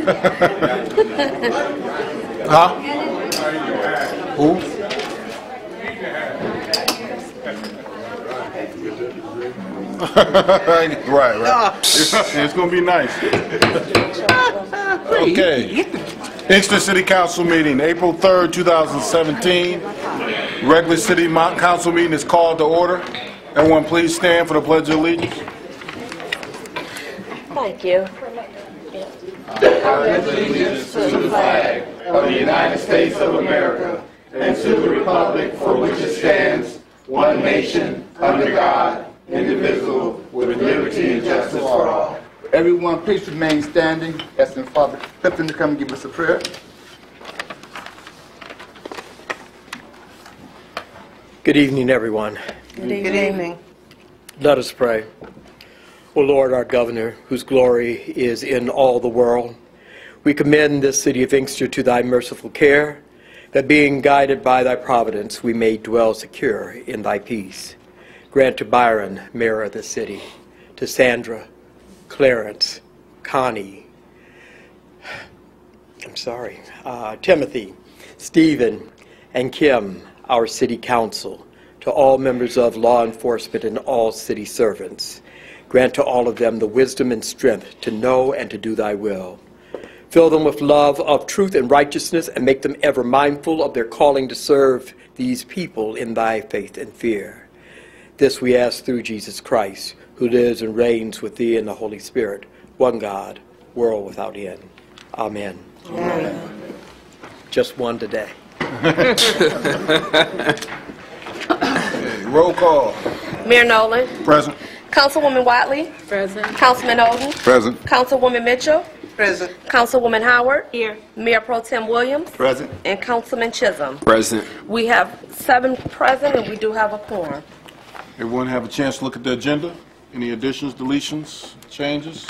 Huh? Who? right. It's going to be nice. Okay. Inkster City Council meeting, April 3rd, 2017. Regular City Council meeting is called to order. Everyone please stand for the Pledge of Allegiance. Thank you. I pledge allegiance to the flag of the United States of America and to the republic for which it stands, one nation, under God, indivisible, with liberty and justice for all. Everyone, please remain standing. Asking Father Clifton to come and give us a prayer. Good evening, everyone. Good evening. Let us pray. O Lord, our Governor, whose glory is in all the world, we commend this city of Inkster to thy merciful care, that being guided by thy providence, we may dwell secure in thy peace. Grant to Byron, mayor of the city, to Sandra, Clarence, Connie, Timothy, Stephen, and Kim, our city council, to all members of law enforcement and all city servants. Grant to all of them the wisdom and strength to know and to do thy will. Fill them with love of truth and righteousness, and make them ever mindful of their calling to serve these people in thy faith and fear. This we ask through Jesus Christ, who lives and reigns with thee in the Holy Spirit, one God, world without end. Amen. Amen. Just one today. Roll call. Mayor Nolan. Present. Councilwoman Watley. Present. Councilman Oden. Present. Councilwoman Mitchell. Present. Councilwoman Howard. Here. Mayor Pro Tem Williams. Present. And Councilman Chisholm. Present. We have 7 present, and we do have a quorum. Everyone have a chance to look at the agenda? Any additions, deletions, changes?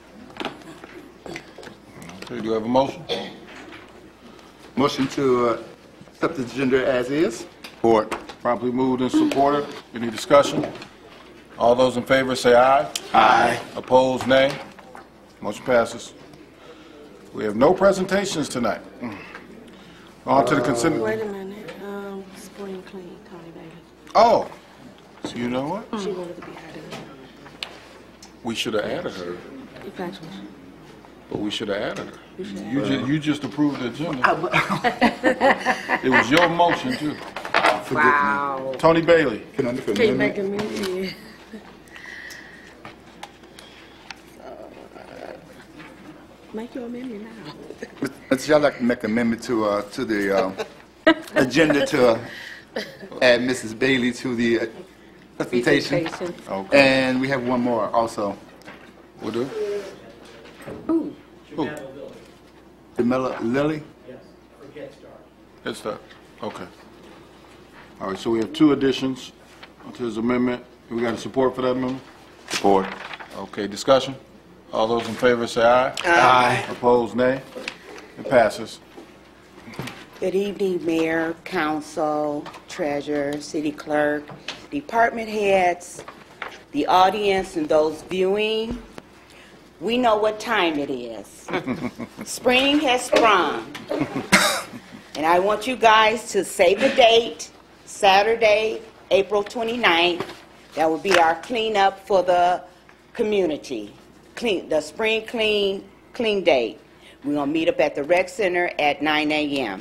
Okay, do you have a motion? Motion to accept the agenda as is. Support. Properly moved and supported. Any discussion? All those in favor say aye. Aye. Opposed, nay. Motion passes. We have no presentations tonight. On to the consent. Wait a minute. Spring Clean, Connie Bailey. Oh, so you know what? She wanted to be added. We should have added her, Exactly. but we should have added her. You just approved the agenda. It was your motion too. Wow. Tony Bailey. Can I Can you make a minute? Make your amendment now. Mr. Chair, I'd like to make an amendment to the agenda to add Mrs. Bailey to the presentation. Okay. And we have one more also. We'll do. Ooh. Who? Jamila Lilly. Head Start. Okay. All right, so we have 2 additions to his amendment. We got a support for that amendment? Support. Okay, discussion? All those in favor say aye. Aye. Opposed, nay. It passes. Good evening, Mayor, Council, Treasurer, City Clerk, Department Heads, the audience, and those viewing. We know what time it is. Spring has sprung. And I want you guys to save the date, Saturday, April 29th. That will be our cleanup for the community. The Spring Clean Date. We're going to meet up at the Rec Center at 9 a.m.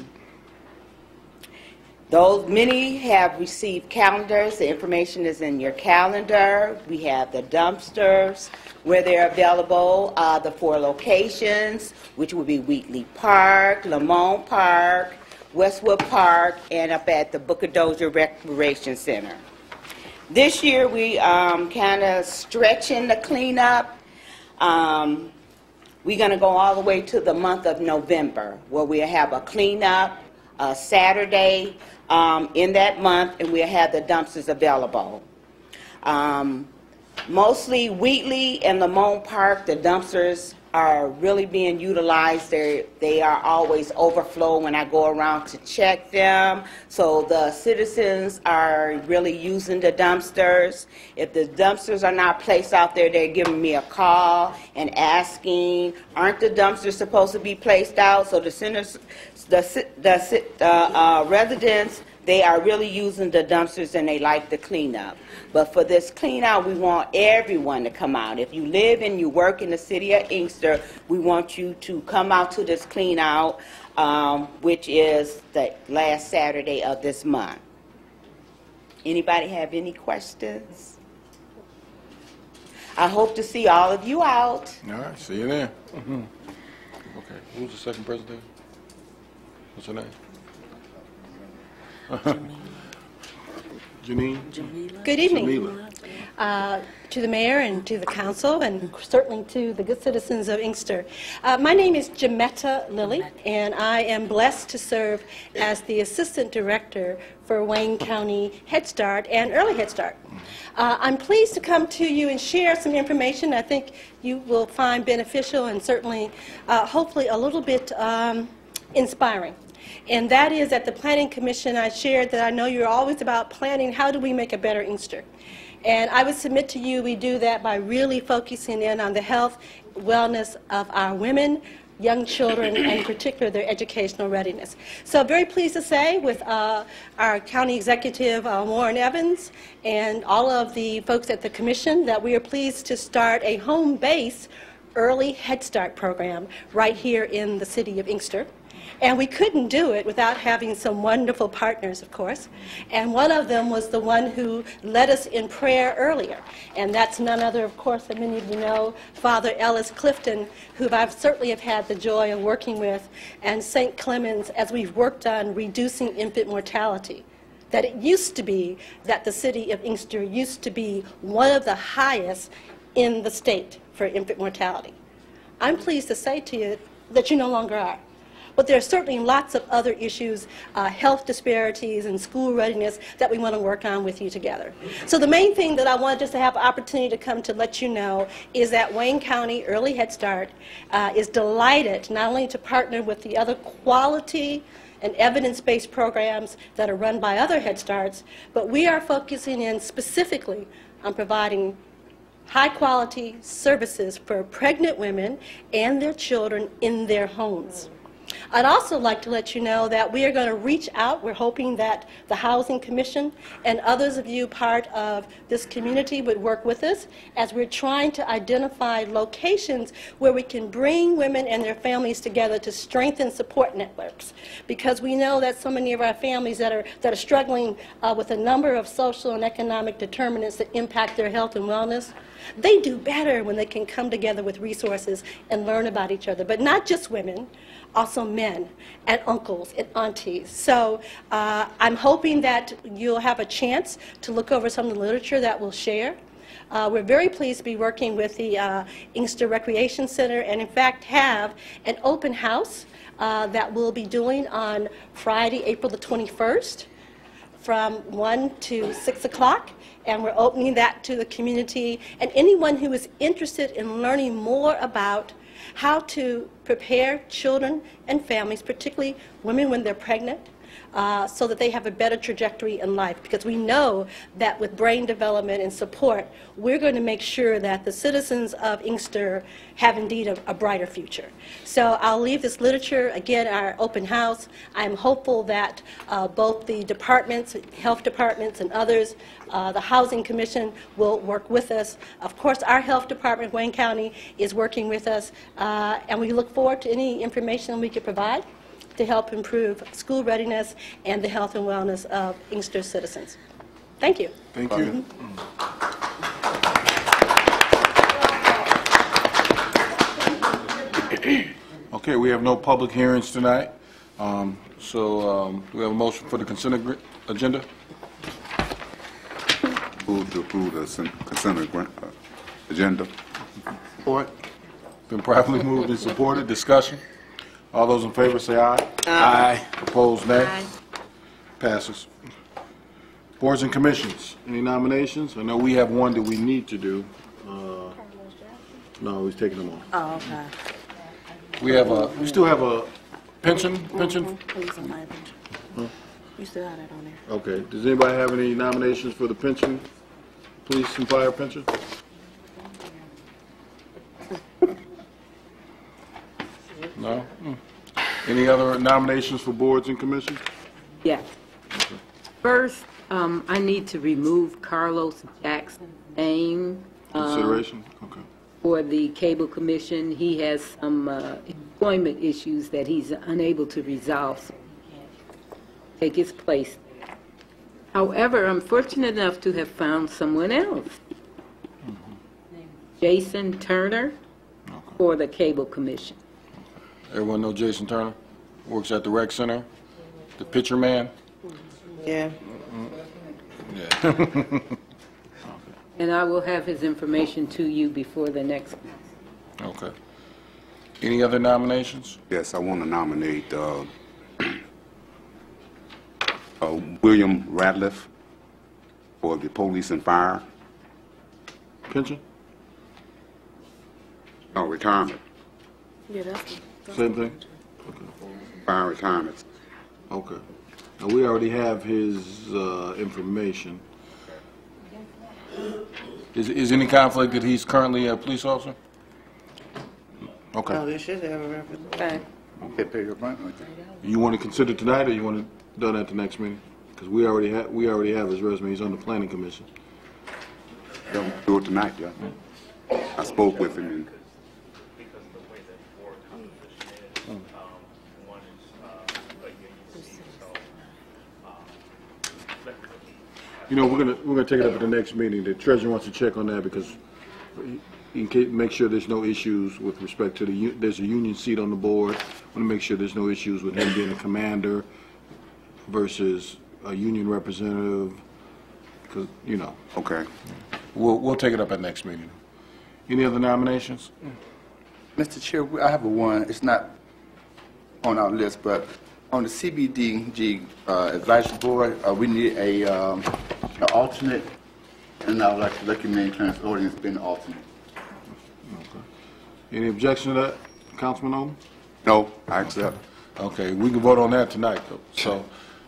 Many have received calendars. The information is in your calendar. We have the dumpsters where they're available, the 4 locations, which will be Wheatley Park, Lamont Park, Westwood Park, and up at the Booker Dozier Recreation Center. This year we kind of stretching the cleanup. We're going to go all the way to the month of November, where we'll have a cleanup Saturday in that month, and we'll have the dumpsters available. Mostly Wheatley and Lamont Park, the dumpsters are really being utilized. They are always overflow when I go around to check them. So the citizens are really using the dumpsters. If the dumpsters are not placed out there, they're giving me a call and asking, aren't the dumpsters supposed to be placed out? So the residents, they are really using the dumpsters and they like the cleanup. But for this clean out, we want everyone to come out. If you live and you work in the city of Inkster, we want you to come out to this clean out, which is the last Saturday of this month. Anybody have any questions? I hope to see all of you out. All right, see you there. Okay, who's the second president? What's her name? Janine? Good evening Jamila. to the mayor and to the council and certainly to the good citizens of Inkster. My name is Jametta Lilly, and I am blessed to serve as the Assistant Director for Wayne County Head Start and Early Head Start. I'm pleased to come to you and share some information I think you will find beneficial and certainly, hopefully, a little bit inspiring. And that is at the Planning Commission I shared that I know you're always about planning how do we make a better Inkster. And I would submit to you we do that by really focusing in on the health, wellness of our women, young children, and in particular their educational readiness. So very pleased to say with our County Executive Warren Evans and all of the folks at the Commission that we are pleased to start a home-based early Head Start program right here in the city of Inkster. And we couldn't do it without having some wonderful partners, of course. And one of them was the one who led us in prayer earlier. And that's none other, of course, that many of you know, Father Ellis Clifton, who I've certainly have had the joy of working with, and St. Clemens as we've worked on reducing infant mortality. That it used to be that the city of Inkster used to be one of the highest in the state for infant mortality. I'm pleased to say to you that you no longer are. But there are certainly lots of other issues, health disparities and school readiness that we want to work on with you together. So the main thing that I wanted just to have an opportunity to come to let you know is that Wayne County Early Head Start is delighted not only to partner with the other quality and evidence-based programs that are run by other Head Starts, but we are focusing in specifically on providing high-quality services for pregnant women and their children in their homes. I'd also like to let you know that we are going to reach out. We're hoping that the Housing Commission and others of you part of this community would work with us as we're trying to identify locations where we can bring women and their families together to strengthen support networks. Because we know that so many of our families that are struggling with a number of social and economic determinants that impact their health and wellness, they do better when they can come together with resources and learn about each other. But not just women, also men and uncles and aunties. So I'm hoping that you'll have a chance to look over some of the literature that we'll share. We're very pleased to be working with the Inkster Recreation Center and in fact have an open house that we'll be doing on Friday, April the 21st from 1 to 6 o'clock. And we're opening that to the community and anyone who is interested in learning more about how to prepare children and families, particularly women when they're pregnant, so that they have a better trajectory in life. Because we know that with brain development and support, we're going to make sure that the citizens of Inkster have indeed a brighter future. So I'll leave this literature, again, our open house. I'm hopeful that both the departments, health departments and others, the Housing Commission will work with us. Of course, our health department, Wayne County, is working with us, and we look forward to any information we could provide to help improve school readiness and the health and wellness of Inkster citizens. Thank you. Thank you. Okay, we have no public hearings tonight. So we have a motion for the consent agenda. Move to approve the consent agenda. Support. Been properly moved and supported. Discussion. All those in favor say aye. Aye. Opposed, nay. Aye. Passes. Boards and commissions. Any nominations? I know we have one that we need to do. No, he's taking them off. Oh, okay. We still have a pension? Police and fire pension. You still have that on there. Okay. Does anybody have any nominations for the pension? Police and fire pension? No? Any other nominations for boards and commissions? Yeah. First, I need to remove Carlos Jackson's name Consideration? Okay. for the Cable Commission. He has some employment issues that he's unable to resolve, so he can't take his place. However, I'm fortunate enough to have found someone else, Jason Turner, for the Cable Commission. Everyone know Jason Turner? Works at the rec center? The pitcher man? Yeah. Yeah. And I will have his information to you before the next. Okay. Any other nominations? Yes, I want to nominate William Ratliff for the police and fire. Pension? No, retirement. Yeah, that's Same thing? Fire retirement. Okay. Now, we already have his information. Is any conflict that he's currently a police officer? Okay. they should have a representative. Okay. Okay, pay your rent, okay. You want to consider tonight, or you want to do that at the next meeting? Because we already have his resume. He's on the planning commission. Yeah, do it tonight, yeah. I spoke with him and You know, we're gonna take it up at the next meeting. The treasurer wants to check on that because in case, make sure there's no issues with respect to there's a union seat on the board. Want to make sure there's no issues with him being a commander versus a union representative. Because okay. We'll take it up at next meeting. Any other nominations? Mr. Chair, I have one. It's not on our list, but on the CBDG advisory board, we need an alternate, and I would like to recommend Clarence Odom as being the alternate. Okay. Any objection to that, Councilman Owen? No, I accept. Okay, we can vote on that tonight, though. So,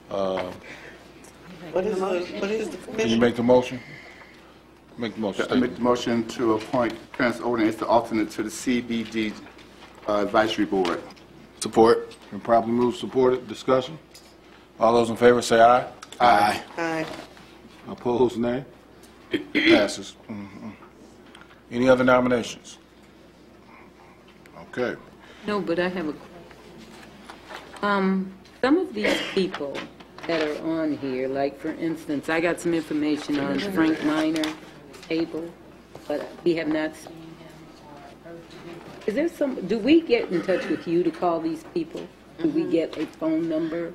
What is the can commission? you make the motion? Make the motion. I make the motion to appoint Clarence Odom as the alternate to the CBD advisory board. Support. Been properly moved, supported. Discussion. All those in favor say aye. Aye. Aye. Opposed, nay. Passes. Any other nominations? Okay. No, but I have a some of these people that are on here, like for instance, I got some information on Frank Minor, Abel, but we have not seen him. Is there do we get in touch with you to call these people? Do we get a phone number?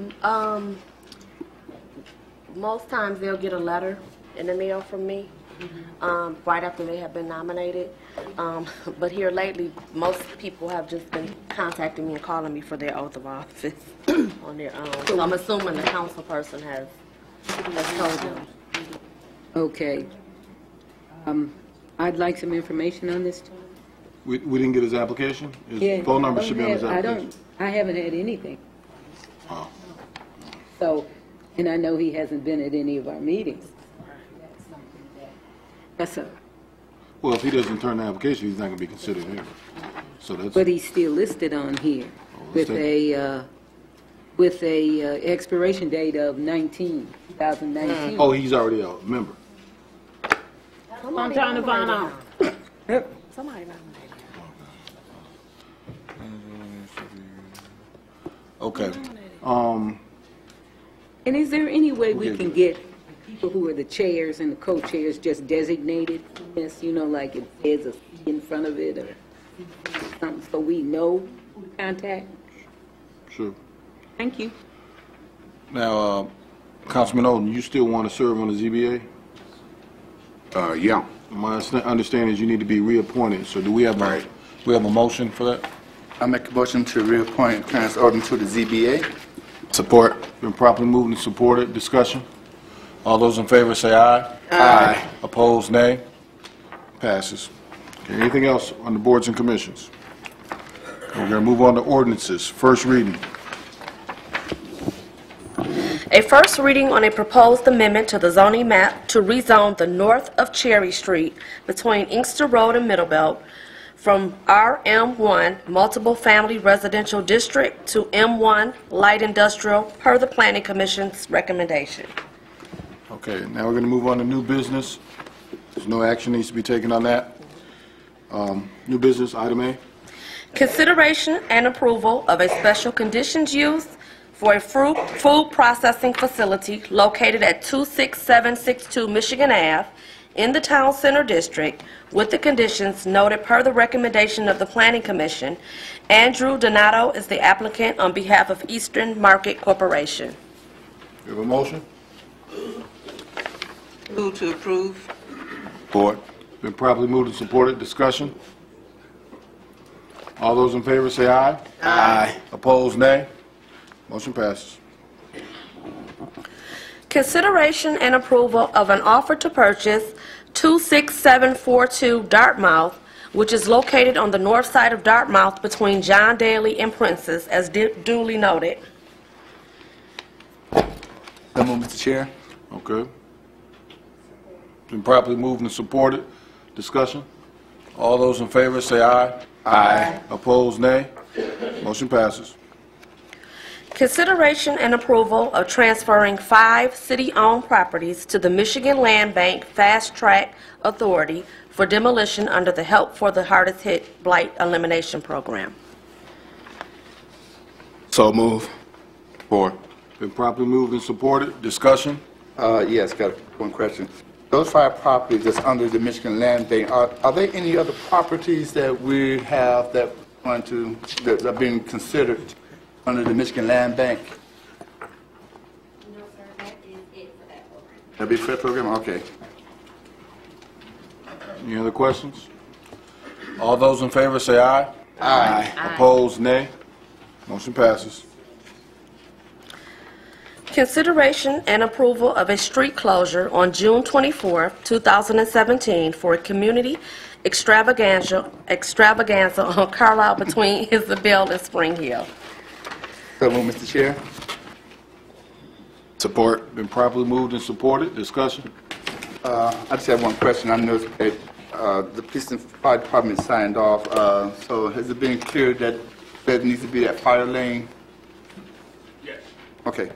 Most times they'll get a letter in the mail from me, right after they have been nominated. But here lately, most people have just been contacting me and calling me for their oath of office on their own. So I'm assuming the council person has told them. Okay. I'd like some information on this. We didn't get his application? His phone number should be on his application. I haven't had anything. Oh. So, and I know he hasn't been at any of our meetings. That's a, Well, if he doesn't turn the application, he's not going to be considered here. So that's, but he's still listed on here with a expiration date of 2019. oh, he's already a member. I'm trying to find out. Somebody nominated. Okay. And is there any way we Okay. can get people who are the chairs and the co-chairs just designated? Yes, like it says a C in front of it or something, so we know who to contact? Sure. Thank you. Now, Councilman Odom, you still want to serve on the ZBA? Yeah. My understanding is you need to be reappointed. So do we have a motion for that? I make a motion to reappoint Clarence Odom to the ZBA. Support. Been properly moved and supported. Discussion. All those in favor say aye. Aye. Opposed, nay. Passes. Okay, anything else on the boards and commissions? We're going to move on to ordinances. First reading. A first reading on a proposed amendment to the zoning map to rezone the north of Cherry Street between Inkster Road and Middlebelt from RM1 Multiple Family Residential District to M1 Light Industrial per the Planning Commission's recommendation. Okay, now we're going to move on to new business. There's no action needs to be taken on that. New business, item A. Consideration and approval of a special conditions use for a food processing facility located at 26762 Michigan Ave in the Town Center District with the conditions noted per the recommendation of the Planning Commission. Andrew Donato is the applicant on behalf of Eastern Market Corporation. We have a motion? Move to approve. Board. Been properly moved and supported. Discussion? All those in favor say aye. Aye. Opposed, nay. Motion passes. Consideration and approval of an offer to purchase 26742 Dartmouth, which is located on the north side of Dartmouth between John Daly and Princess, as duly noted. So moved, Mr. Chair. Okay. Been properly moved and supported. Discussion? All those in favor say aye. Aye. Opposed, nay. Motion passes. Consideration and approval of transferring 5 city-owned properties to the Michigan Land Bank Fast Track Authority for demolition under the Help for the Hardest Hit Blight Elimination Program. So move. Board. Been properly moved and supported. Discussion? Yes, got one question. Those 5 properties that's under the Michigan Land Bank, are there any other properties that we have that are being considered under the Michigan Land Bank? No, sir, that is it for that program. That'd be for that program? Okay. Any other questions? All those in favor say aye. Aye. Opposed, nay. Motion passes. Consideration and approval of a street closure on June 24, 2017 for a community extravaganza on Carlisle between Isabel and Spring Hill. So moved, Mr. Chair. Support. Been properly moved and supported. Discussion? I just have one question. I noticed that the police and fire department signed off. So has it been clear that there needs to be that fire lane? Yes. Okay.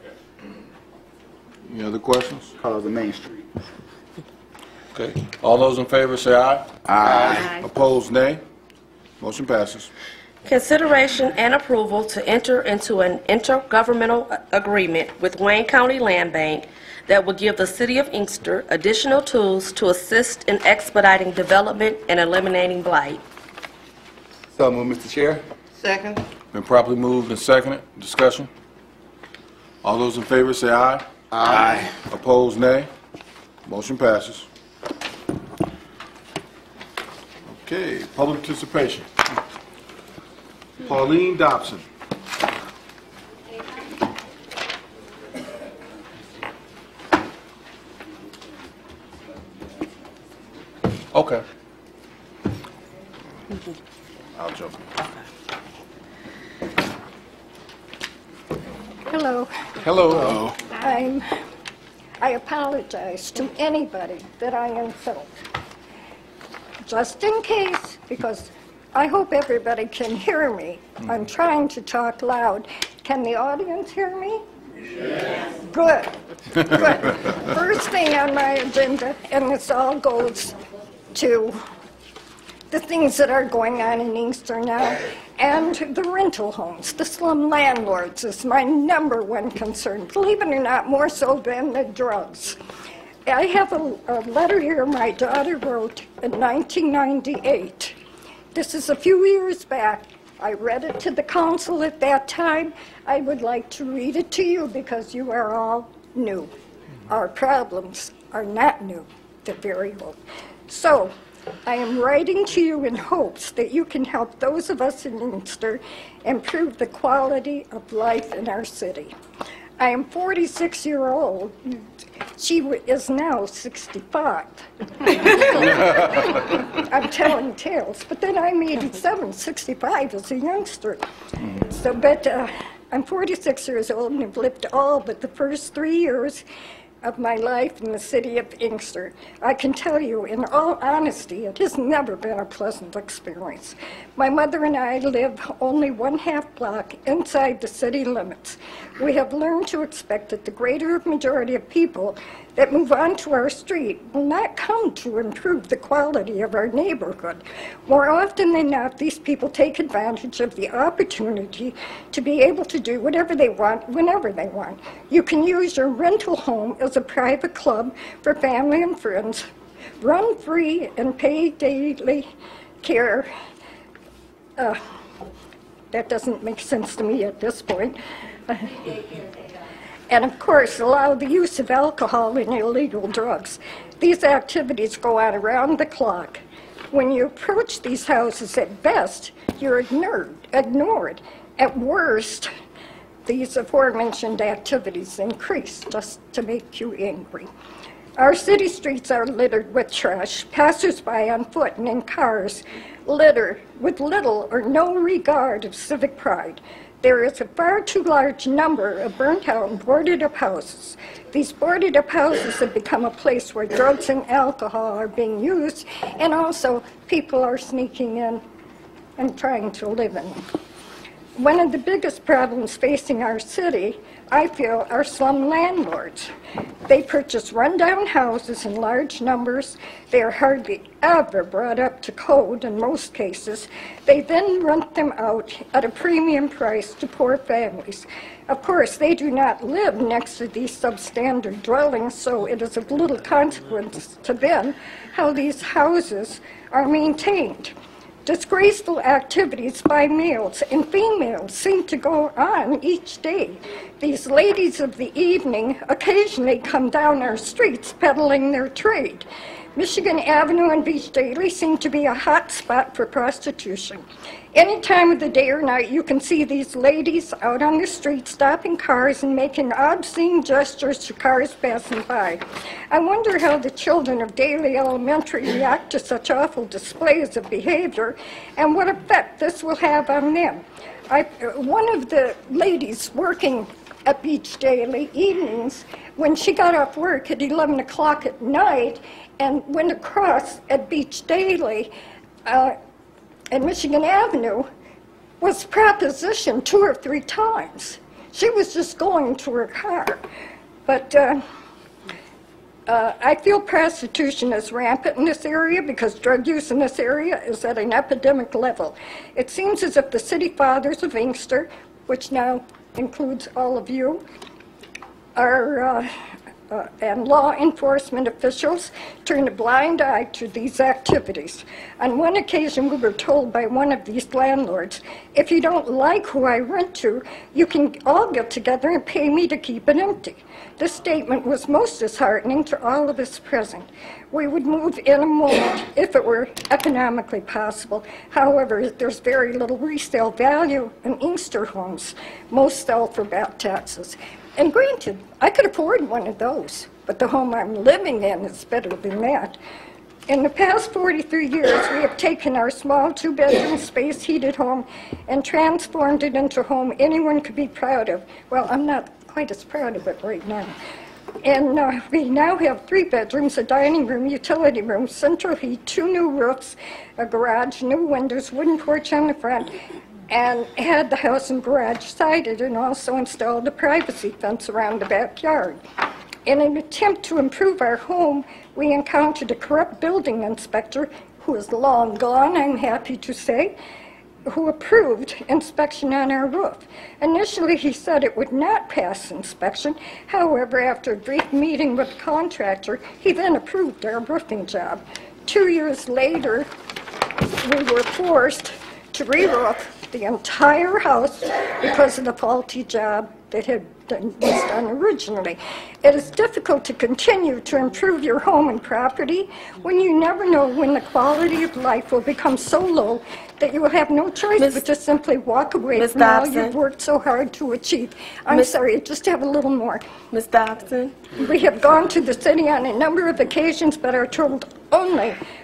Any other questions? Cause the main street. Okay. All those in favor say aye. Aye. Opposed, nay. Motion passes. Consideration and approval to enter into an intergovernmental agreement with Wayne County Land Bank that will give the City of Inkster additional tools to assist in expediting development and eliminating blight. So moved, Mr. Chair. Second. Been properly moved and seconded. Discussion? All those in favor say aye. Aye. Opposed, nay. Motion passes. Okay, public participation. Pauline Dobson. Okay. I'll jump. Hello. Hello. I apologize to anybody that I insult. Just in case, because I hope everybody can hear me. I'm trying to talk loud. Can the audience hear me? Yes. Good. Good. First thing on my agenda, and this all goes to the things that are going on in Inkster now, and the rental homes, the slum landlords is my #1 concern. Believe it or not, more so than the drugs. I have a letter here my daughter wrote in 1998. This is a few years back. I read it to the council at that time. I would like to read it to you because you are all new. Our problems are not new, they're very old. So, I am writing to you in hopes that you can help those of us in Inkster improve the quality of life in our city. I am 46-year-old. She is now 65. I'm telling tales. But then I'm 87, 65 as a youngster. So, but I'm 46 years old and have lived all but the first 3 years of my life in the city of Inkster. I can tell you, in all honesty, it has never been a pleasant experience. My mother and I live only 1/2 block inside the city limits. We have learned to expect that the greater majority of people that move onto our street will not come to improve the quality of our neighborhood. More often than not, these people take advantage of the opportunity to be able to do whatever they want, whenever they want. You can use your rental home as a private club for family and friends, run free and pay daily care. That doesn't make sense to me at this point. And of course, allow the use of alcohol and illegal drugs. These activities go on around the clock. When you approach these houses, at best, you're ignored. At worst, these aforementioned activities increase just to make you angry. Our city streets are littered with trash. Passers-by on foot and in cars litter with little or no regard of civic pride. There is a far too large number of burnt-out and boarded-up houses. These boarded-up houses have become a place where drugs and alcohol are being used, and also people are sneaking in and trying to live in them. One of the biggest problems facing our city, I feel, are slum landlords. They purchase rundown houses in large numbers. They are hardly ever brought up to code in most cases. They then rent them out at a premium price to poor families. Of course, they do not live next to these substandard dwellings, so it is of little consequence to them how these houses are maintained. Disgraceful activities by males and females seem to go on each day. These ladies of the evening occasionally come down our streets peddling their trade. Michigan Avenue and Beach Daily seem to be a hot spot for prostitution. Any time of the day or night, you can see these ladies out on the street stopping cars and making obscene gestures to cars passing by. I wonder how the children of Daly Elementary react to such awful displays of behavior and what effect this will have on them. One of the ladies working at Beach Daily evenings, when she got off work at 11 o'clock at night and went across at Beach Daily and Michigan Avenue, was propositioned 2 or 3 times. She was just going to her car. But I feel prostitution is rampant in this area because drug use in this area is at an epidemic level. It seems as if the city fathers of Inkster, which now includes all of you, and law enforcement officials turn a blind eye to these activities. On one occasion, we were told by one of these landlords, if you don't like who I rent to, you can all get together and pay me to keep it empty. This statement was most disheartening to all of us present. We would move in a moment if it were economically possible. However, there's very little resale value in Inkster homes. Most sell for back taxes. And granted, I could afford one of those, but the home I'm living in is better than that. In the past 43 years, we have taken our small 2-bedroom space-heated home and transformed it into a home anyone could be proud of. Well, I'm not quite as proud of it right now. And we now have 3 bedrooms, a dining room, utility room, central heat, 2 new roofs, a garage, new windows, wooden porch on the front, and had the house and garage sided and also installed a privacy fence around the backyard. In an attempt to improve our home, we encountered a corrupt building inspector who is long gone, I'm happy to say, who approved inspection on our roof. Initially, he said it would not pass inspection. However, after a brief meeting with the contractor, he then approved our roofing job. 2 years later, we were forced to re-roof the entire house because of the faulty job that was done originally. It is difficult to continue to improve your home and property when you never know when the quality of life will become so low that you will have no choice but to simply walk away from all you've worked so hard to achieve. I'm sorry, just have a little more. Ms. Dobson? We have gone to the city on a number of occasions but are told only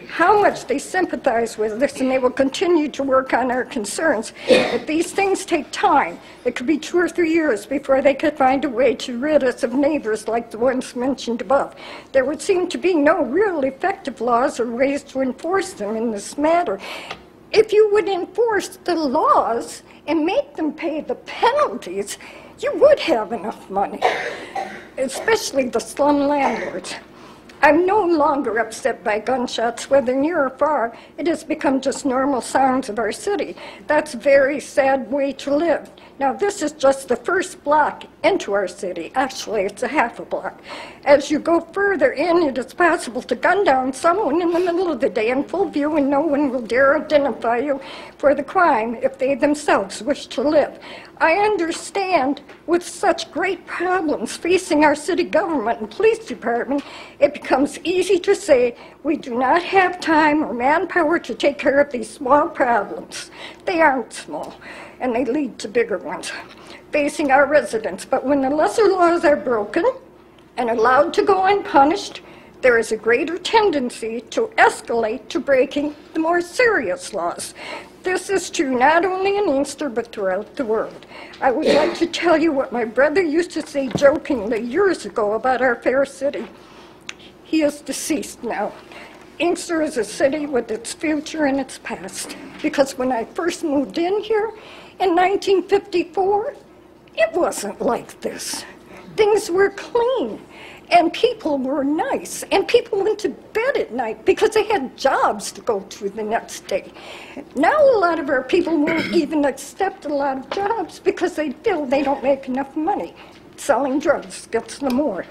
how much they sympathize with this, and they will continue to work on our concerns. But these things take time. It could be 2 or 3 years before they could find a way to rid us of neighbors like the ones mentioned above. There would seem to be no real effective laws or ways to enforce them in this matter. If you would enforce the laws and make them pay the penalties, you would have enough money, especially the slum landlords. I'm no longer upset by gunshots, whether near or far. It has become just normal sounds of our city. That's a very sad way to live. Now, this is just the first block into our city. Actually, it's a half a block. As you go further in, it is possible to gun down someone in the middle of the day in full view, and no one will dare identify you for the crime if they themselves wish to live. I understand with such great problems facing our city government and police department, it becomes easy to say we do not have time or manpower to take care of these small problems. They aren't small, and they lead to bigger ones facing our residents. But when the lesser laws are broken and allowed to go unpunished, there is a greater tendency to escalate to breaking the more serious laws. This is true not only in Inkster, but throughout the world. I would like to tell you what my brother used to say jokingly years ago about our fair city. He is deceased now. Inkster is a city with its future and its past. Because when I first moved in here in 1954, it wasn't like this. Things were clean. And people were nice, and people went to bed at night because they had jobs to go to the next day. Now a lot of our people won't even accept a lot of jobs because they feel they don't make enough money. Selling drugs gets them more.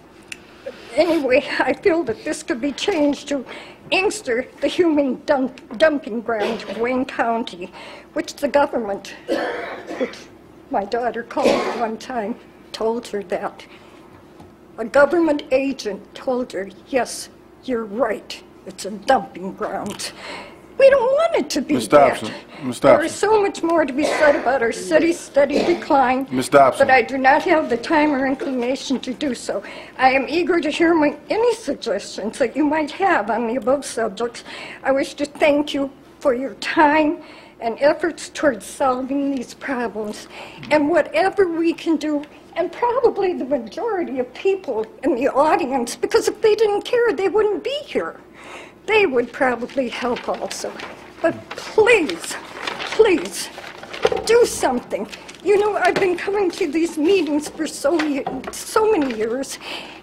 Anyway, I feel that this could be changed to Inkster, the human dumping ground of Wayne County, which the government, which my daughter called me one time, told her that. A government agent told her, yes, you're right, it's a dumping ground. We don't want it to be that. There is so much more to be said about our city's steady decline, but I do not have the time or inclination to do so. I am eager to hear any suggestions that you might have on the above subjects. I wish to thank you for your time and efforts towards solving these problems, and whatever we can do. And probably the majority of people in the audience, because if they didn't care, they wouldn't be here. They would probably help also. But please, please, do something. You know, I've been coming to these meetings for so many years,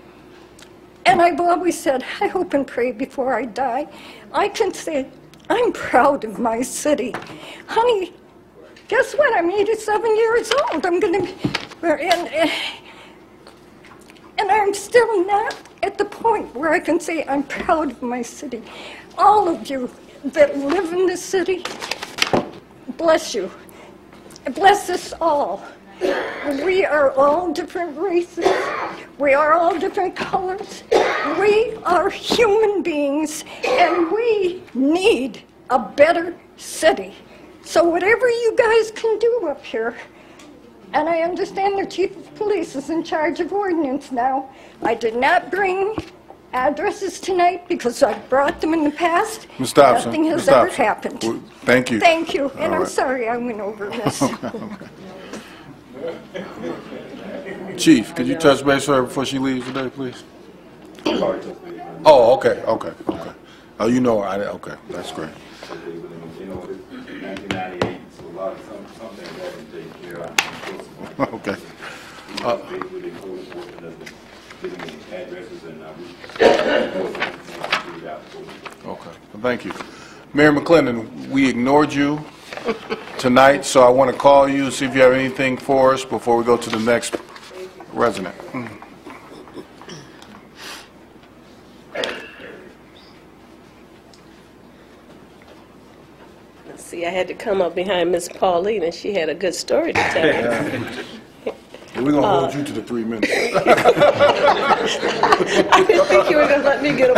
and I've always said, I hope and pray before I die, I can say, I'm proud of my city. Honey, guess what? I'm 87 years old. I'm going to... And I'm still not at the point where I can say I'm proud of my city. All of you that live in this city, bless you. Bless us all. We are all different races. We are all different colors. We are human beings, and we need a better city. So whatever you guys can do up here, and I understand the chief of police is in charge of ordinance now. I did not bring addresses tonight because I brought them in the past. Ms. Dobson, nothing has ever happened. Well, thank you. Thank you, and All I'm right. sorry I went over this. Chief, could you touch base with her before she leaves today, please? Oh, okay. Oh, you know her. Okay, that's great. You know, it's 1998, so a lot of something that been taken care of. Okay. Basically, they code enforcement has been giving me addresses, and Okay, well, thank you. Mayor McClendon, we ignored you tonight, so I want to call you, see if you have anything for us before we go to the next resident. See, I had to come up behind Miss Pauline, and she had a good story to tell. We're going to hold you to the 3 minutes. I didn't think you were going to let me get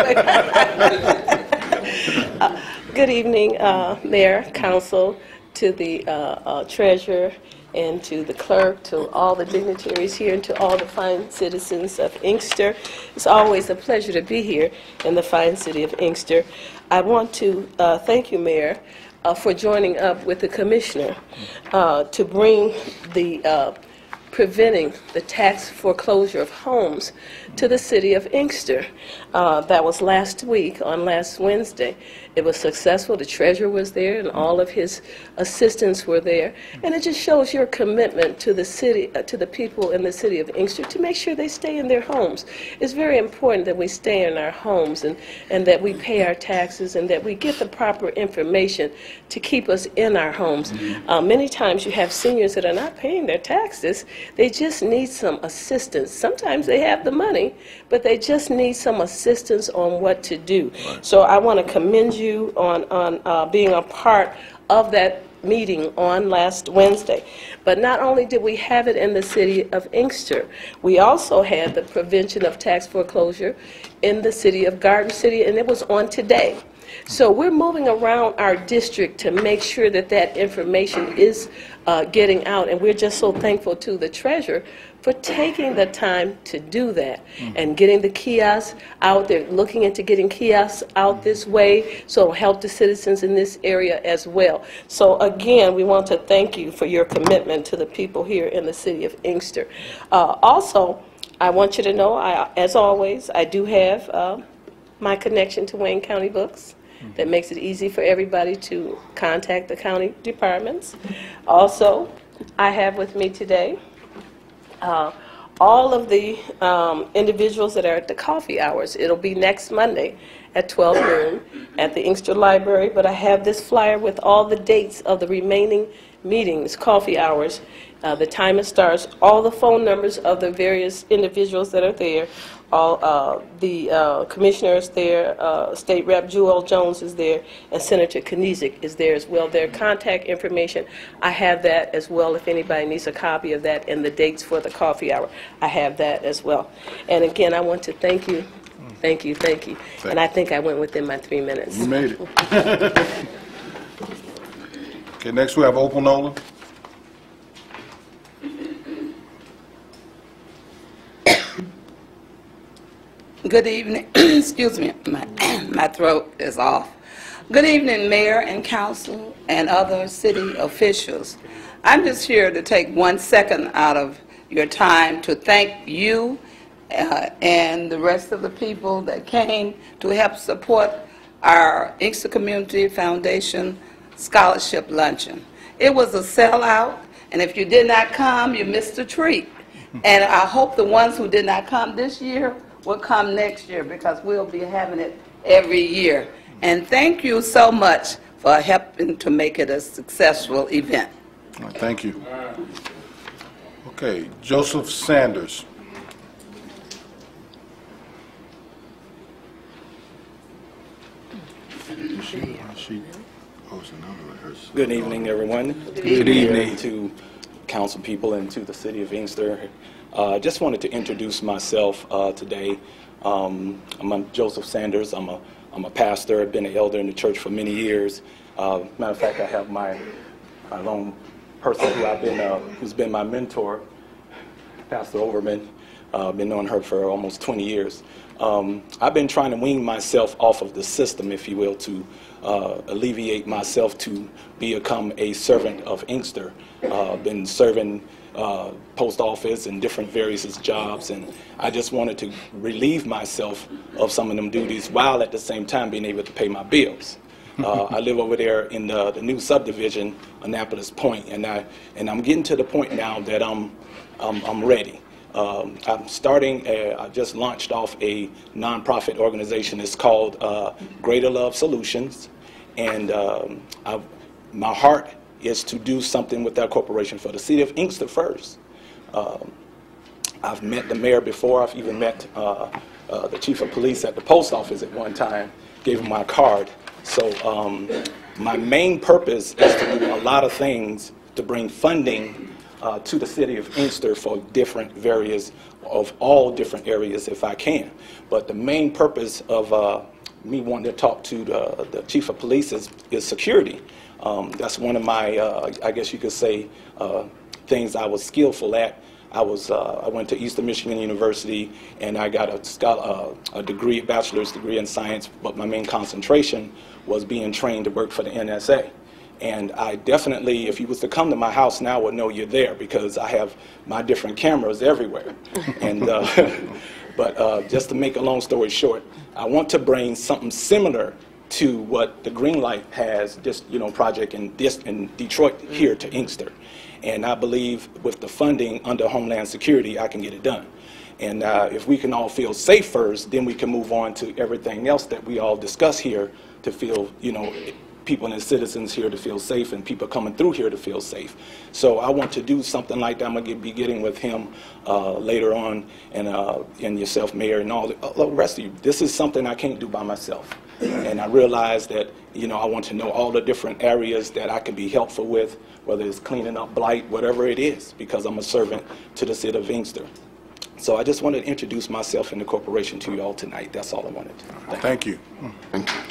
away. Good evening, Mayor, Council, to the Treasurer, and to the Clerk, to all the dignitaries here, and to all the fine citizens of Inkster. It's always a pleasure to be here in the fine city of Inkster. I want to thank you, Mayor, for joining up with the Commissioner to bring the preventing the tax foreclosure of homes to the city of Inkster. That was last week, on last Wednesday. It was successful. The treasurer was there and all of his assistants were there. And it just shows your commitment to the city, to the people in the city of Inkster to make sure they stay in their homes. It's very important that we stay in our homes and that we pay our taxes and that we get the proper information to keep us in our homes. Many times you have seniors that are not paying their taxes. They just need some assistance. Sometimes they have the money, but they just need some assistance on what to do. So I want to commend you on being a part of that meeting on last Wednesday. But not only did we have it in the city of Inkster, we also had the prevention of tax foreclosure in the city of Garden City, and it was on today. So we're moving around our district to make sure that that information is getting out, and we're just so thankful to the treasurer for taking the time to do that and getting the kiosks out there, looking into getting kiosks out this way, so it'll help the citizens in this area as well. So again, we want to thank you for your commitment to the people here in the city of Inkster. Also, I want you to know, as always, I do have my connection to Wayne County Books. That makes it easy for everybody to contact the county departments. Also, I have with me today all of the individuals that are at the coffee hours. It'll be next Monday at 12 noon at the Inkster Library, but I have this flyer with all the dates of the remaining meetings, coffee hours, the time it starts, all the phone numbers of the various individuals that are there, all the commissioners there, State Rep Jewel Jones is there, and Senator Kniezek is there as well. Their contact information, I have that as well. If anybody needs a copy of that and the dates for the coffee hour, I have that as well. And again, I want to thank you. Thank you, thank you. And I think I went within my 3 minutes. You made it. Okay, next we have Opal Nolan. Good evening. Excuse me, my throat is off. Good evening, Mayor and Council and other city officials. I'm just here to take 1 second out of your time to thank you and the rest of the people that came to help support our Inkster Community Foundation Scholarship Luncheon. It was a sellout, and if you did not come, you missed a treat. And I hope the ones who did not come this year will come next year, because we'll be having it every year. And thank you so much for helping to make it a successful event. All right, thank you. Okay, Joseph Sanders. Good evening, everyone. Good evening to council people and to the city of Inkster. I just wanted to introduce myself today. I'm Joseph Sanders. I'm a pastor. I've been an elder in the church for many years. Matter of fact, I have my own person who's been my mentor, Pastor Overman. Been knowing her for almost 20 years. I've been trying to wean myself off of the system, if you will, to alleviate myself to become a servant of Inkster. Been serving post office and different various jobs, and I just wanted to relieve myself of some of them duties while at the same time being able to pay my bills. I live over there in the new subdivision, Annapolis Point, and I'm getting to the point now that I'm ready. I'm starting, I just launched off a nonprofit organization. It's called Greater Love Solutions, and my heart is to do something with that corporation for the city of Inkster first. I've met the mayor before. I've even met the chief of police at the post office at one time, gave him my card. So my main purpose is to do a lot of things to bring funding to the city of Inkster for different of all different areas if I can. But the main purpose of me wanting to talk to the chief of police is security. That's one of my, I guess you could say, things I was skillful at I went to Eastern Michigan University, and I got a degree, a bachelor's degree in science, but my main concentration was being trained to work for the NSA. And I definitely, if you was to come to my house now, would know you're there, because I have my different cameras everywhere. And but just to make a long story short, I want to bring something similar to what the Greenlight has, this project in Detroit here to Inkster. And I believe with the funding under Homeland Security, I can get it done. And if we can all feel safe first, then we can move on to everything else that we all discuss here to feel, people and citizens here to feel safe, and people coming through here to feel safe. So I want to do something like that. I'm going to be getting with him later on, and yourself, Mayor, and all the rest of you. This is something I can't do by myself. And I realize that, I want to know all the different areas that I can be helpful with, whether it's cleaning up blight, whatever it is, because I'm a servant to the city of Inkster. So I just wanted to introduce myself and the corporation to you all tonight. That's all I wanted to do. Thank you. Thank you.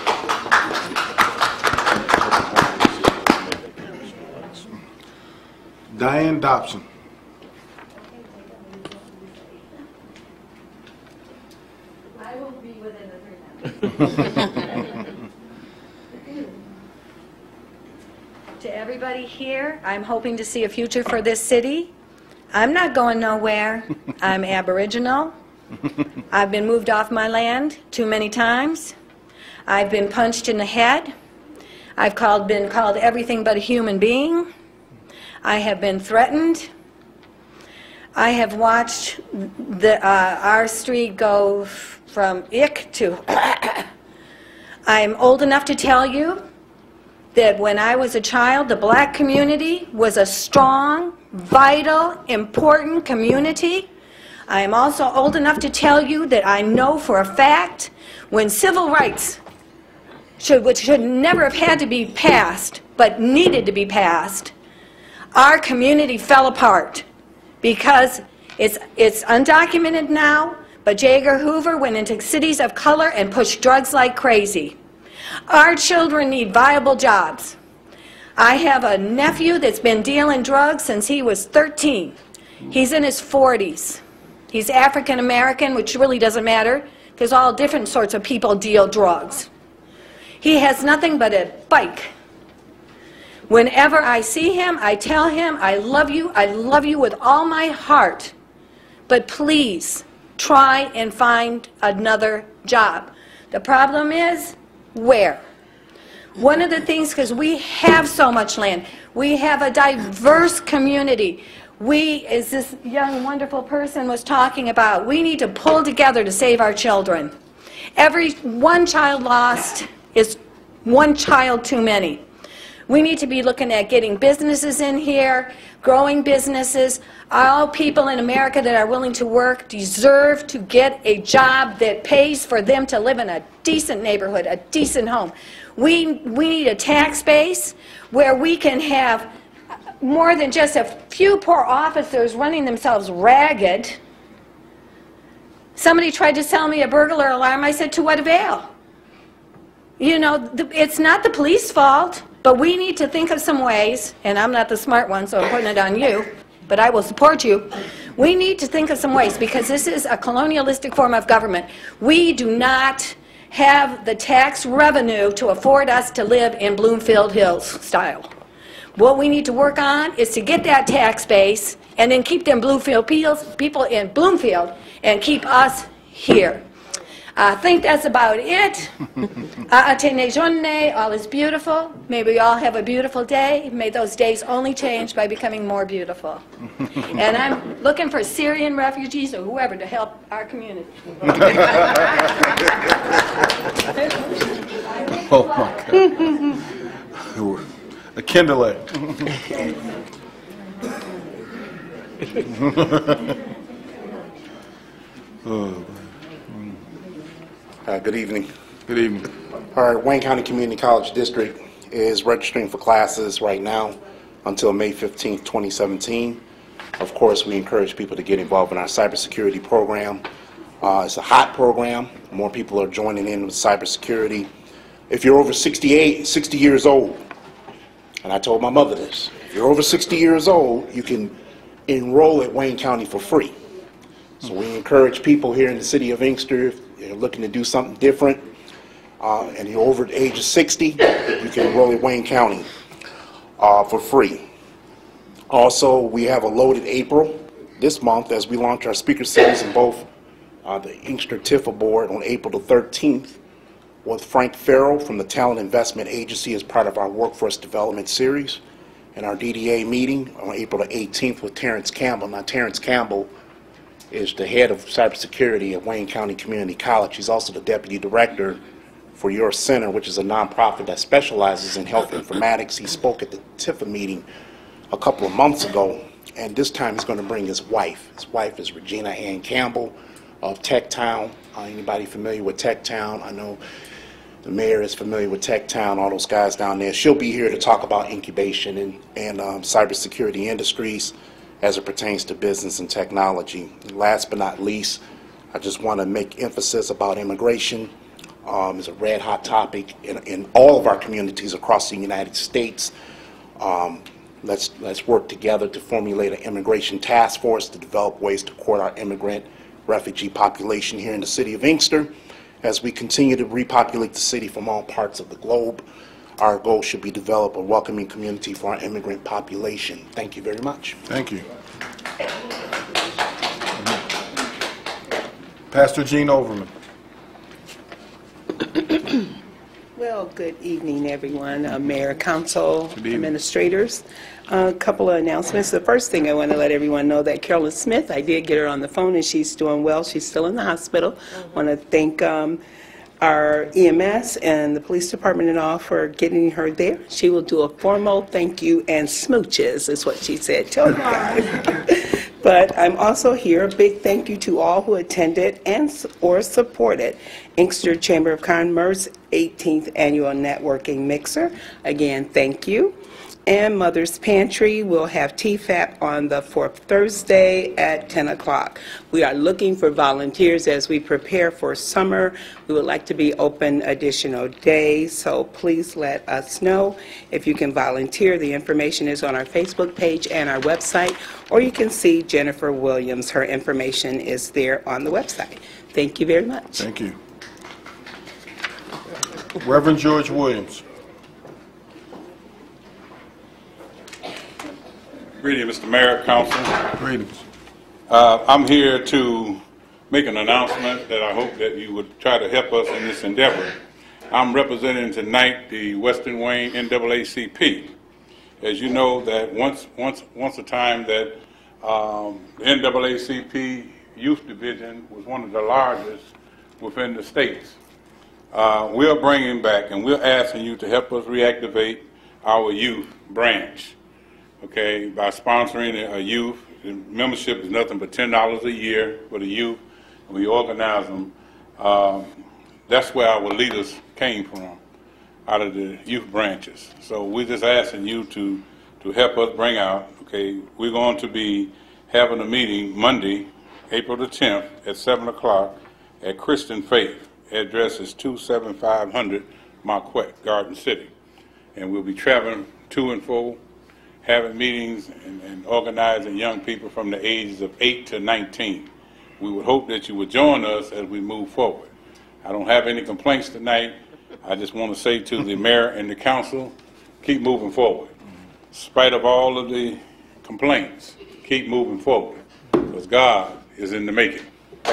Diane Dobson. I will be within the 3 minutes. To everybody here, I'm hoping to see a future for this city. I'm not going nowhere. I'm Aboriginal. I've been moved off my land too many times. I've been punched in the head. I've been called everything but a human being. I have been threatened. I have watched our street go from ick to I'm old enough to tell you that when I was a child, the black community was a strong, vital, important community. I am also old enough to tell you that I know for a fact when civil rights, which should never have had to be passed, but needed to be passed, our community fell apart because it's undocumented now, but J. Edgar Hoover went into cities of color and pushed drugs like crazy. Our children need viable jobs. I have a nephew that's been dealing drugs since he was 13. He's in his 40s. He's African American, which really doesn't matter, because all different sorts of people deal drugs. He has nothing but a bike. Whenever I see him, I tell him, I love you with all my heart, but please try and find another job. The problem is, where? One of the things, because we have so much land, we have a diverse community. As this young, wonderful person was talking about, we need to pull together to save our children. Every one child lost is one child too many. We need to be looking at getting businesses in here, growing businesses. All people in America that are willing to work deserve to get a job that pays for them to live in a decent neighborhood, a decent home. We need a tax base where we can have more than just a few poor officers running themselves ragged. Somebody tried to sell me a burglar alarm. I said, to what avail? It's not the police's fault. But we need to think of some ways, and I'm not the smart one, so I'm putting it on you, but I will support you. We need to think of some ways, because this is a colonialistic form of government. We do not have the tax revenue to afford us to live in Bloomfield Hills style. What we need to work on is to get that tax base and then keep them Bloomfield people in Bloomfield and keep us here. I think that's about it. All is beautiful. May we all have a beautiful day. May those days only change by becoming more beautiful. And I'm looking for Syrian refugees or whoever to help our community. Oh, my God. A Kindle. Oh. Good evening. Good evening. Our Wayne County Community College District is registering for classes right now until May 15th, 2017. Of course, we encourage people to get involved in our cybersecurity program. It's a hot program. More people are joining in with cybersecurity. If you're over 60 years old, and I told my mother this, if you're over 60 years old, you can enroll at Wayne County for free. So we encourage people here in the city of Inkster, if they're looking to do something different, and you're over the age of 60, you can enroll at Wayne County for free. Also, we have a loaded April this month as we launch our speaker series in both the Inkster Tifa board on April the 13th with Frank Farrell from the Talent Investment Agency as part of our Workforce Development Series, and our DDA meeting on April the 18th with Terrence Campbell. Now, Terrence Campbell is the head of cybersecurity at Wayne County Community College. He's also the deputy director for Your Center, which is a nonprofit that specializes in health informatics. He spoke at the TIFA meeting a couple of months ago, and this time he's going to bring his wife. His wife is Regina Ann Campbell of Techtown. Anybody familiar with Techtown? I know the mayor is familiar with Techtown, all those guys down there. She'll be here to talk about incubation and cybersecurity industries as it pertains to business and technology. And last but not least, I just want to make emphasis about immigration. It's a red hot topic in all of our communities across the United States. Let's work together to formulate an immigration task force to develop ways to court our immigrant refugee population here in the city of Inkster. As we continue to repopulate the city from all parts of the globe, our goal should be to develop a welcoming community for our immigrant population. Thank you very much. Thank you. Pastor Gene Overman. Well, good evening, everyone. Mayor, council, administrators. A couple of announcements. The first thing I want to let everyone know that Carolyn Smith, I did get her on the phone and she's doing well. She's still in the hospital. I want to thank our EMS and the police department and all for getting her there. She will do a formal thank you and smooches is what she said. Tell you guys. But I'm also here. A big thank you to all who attended and or supported Inkster Chamber of Commerce 18th Annual Networking Mixer. Again, thank you. And Mother's Pantry will have TFAP on the 4th Thursday at 10 o'clock. We are looking for volunteers as we prepare for summer. We would like to be open additional days, so please let us know if you can volunteer. The information is on our Facebook page and our website, or you can see Jennifer Williams. Her information is there on the website. Thank you very much. Thank you. Reverend George Williams. Greetings, Mr. Mayor, Council. Greetings. I'm here to make an announcement that I hope that you would try to help us in this endeavor. I'm representing tonight the Western Wayne NAACP. As you know, that once a time that the NAACP Youth Division was one of the largest within the states. We're bringing back and we're asking you to help us reactivate our youth branch. Okay, by sponsoring a youth. The membership is nothing but $10 a year for the youth, and we organize them. That's where our leaders came from, out of the youth branches. So we're just asking you to help us bring out, okay, we're going to be having a meeting Monday, April the 10th at 7 o'clock at Christian Faith. Address is 27500 Marquette, Garden City. And we'll be traveling to and fro, having meetings and organizing young people from the ages of 8 to 19. We would hope that you would join us as we move forward. I don't have any complaints tonight. I just want to say to the mayor and the council, keep moving forward. In spite of all of the complaints, keep moving forward, because God is in the making.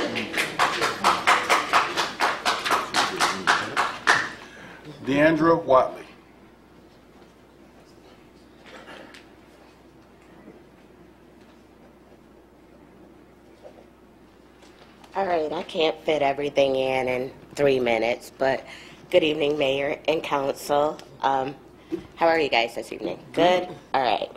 Deandra Watley. All right, I can't fit everything in 3 minutes, but good evening, Mayor and Council. How are you guys this evening? Good? All right.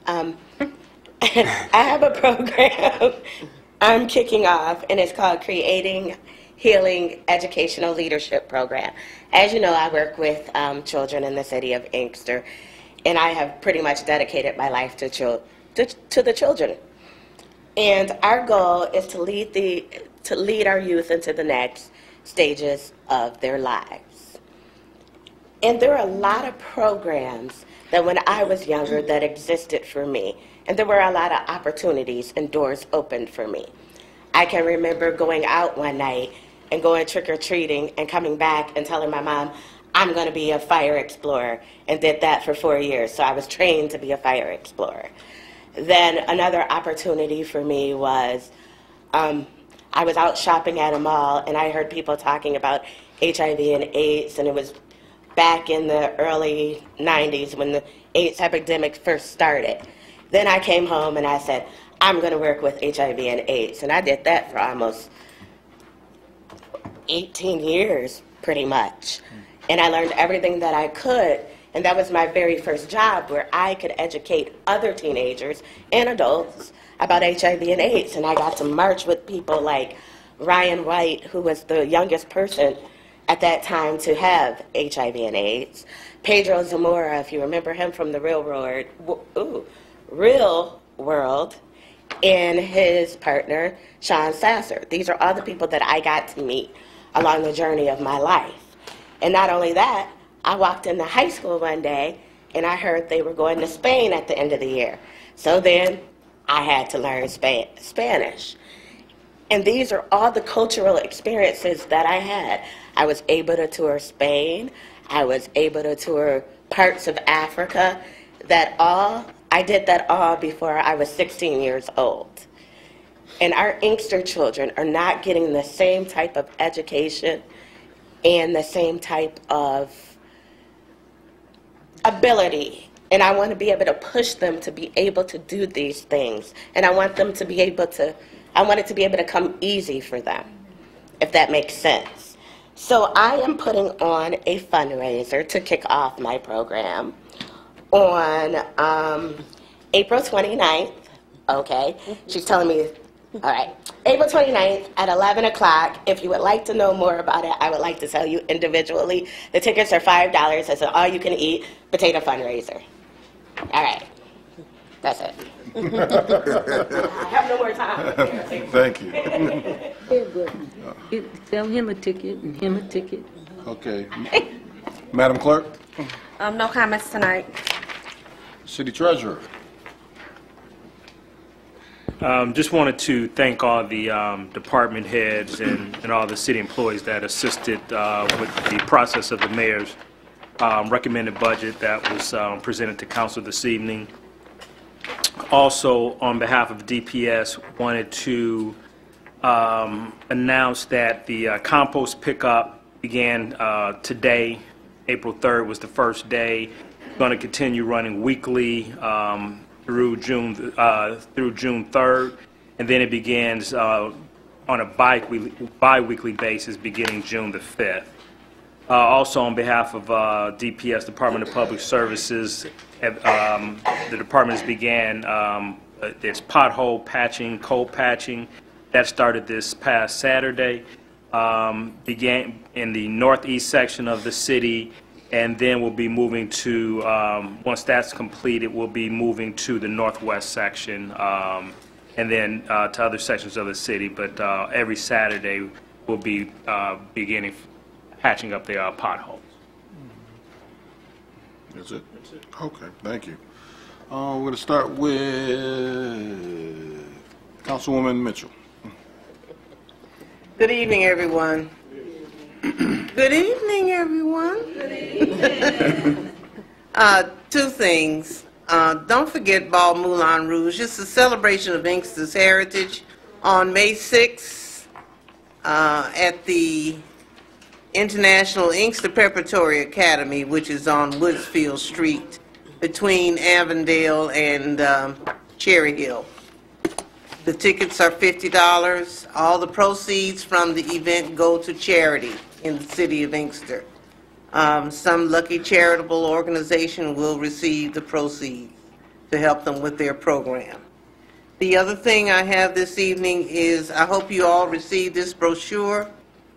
I have a program I'm kicking off, and it's called Creating Healing Educational Leadership Program. As you know, I work with children in the city of Inkster, and I have pretty much dedicated my life to the children. And our goal is to lead our youth into the next stages of their lives. And there are a lot of programs that when I was younger that existed for me. and there were a lot of opportunities and doors opened for me. I can remember going out one night and going trick-or-treating and coming back and telling my mom, I'm going to be a fire explorer, and did that for 4 years. So I was trained to be a fire explorer. Then another opportunity for me was I was out shopping at a mall, and I heard people talking about HIV and AIDS, and it was back in the early 90s when the AIDS epidemic first started. Then I came home and I said, I'm going to work with HIV and AIDS, and I did that for almost 18 years, pretty much. And I learned everything that I could, and that was my very first job where I could educate other teenagers and adults about HIV and AIDS. And I got to march with people like Ryan White, who was the youngest person at that time to have HIV and AIDS. Pedro Zamora, if you remember him from the Real World, and his partner, Sean Sasser. These are all the people that I got to meet along the journey of my life. And not only that, I walked into high school one day and I heard they were going to Spain at the end of the year. So then I had to learn Spanish. And these are all the cultural experiences that I had. I was able to tour Spain. I was able to tour parts of Africa. I did that all before I was 16 years old. And our Inkster children are not getting the same type of education and the same type of ability. And I want to be able to push them to be able to do these things. And I want them to be able to, I want it to be able to come easy for them, if that makes sense. So I am putting on a fundraiser to kick off my program on April 29th, okay? She's telling me, all right, April 29th at 11 o'clock. If you would like to know more about it, I would like to tell you individually. The tickets are $5. It's an all-you-can-eat potato fundraiser. All right, that's it. I have no more time. Thank you. Sell him a ticket and him a ticket. Okay. Madam Clerk? No comments tonight. City Treasurer? Just wanted to thank all the department heads and all the city employees that assisted with the process of the mayor's recommended budget that was presented to council this evening. Also, on behalf of DPS, wanted to announce that the compost pickup began today. April 3rd was the first day. Going to continue running weekly through June 3rd, and then it begins on a bi-weekly basis beginning June the 5th. Also, on behalf of DPS, Department of Public Services, the department has began this pothole patching, cold patching. That started this past Saturday. Began in the northeast section of the city, and then we'll be moving to, once that's completed, we'll be moving to the northwest section, and then to other sections of the city. But every Saturday, we'll be beginning patching up the potholes. That's it? Okay, thank you. We're going to start with Councilwoman Mitchell. Good evening, everyone. Good evening, everyone. Good evening. Two things. Don't forget Bal Moulin Rouge. It's a celebration of Inkster's heritage on May 6th at the International Inkster Preparatory Academy, which is on Woodsfield Street between Avondale and Cherry Hill. The tickets are $50. All the proceeds from the event go to charity in the city of Inkster. Some lucky charitable organization will receive the proceeds to help them with their program. The other thing I have this evening is I hope you all received this brochure,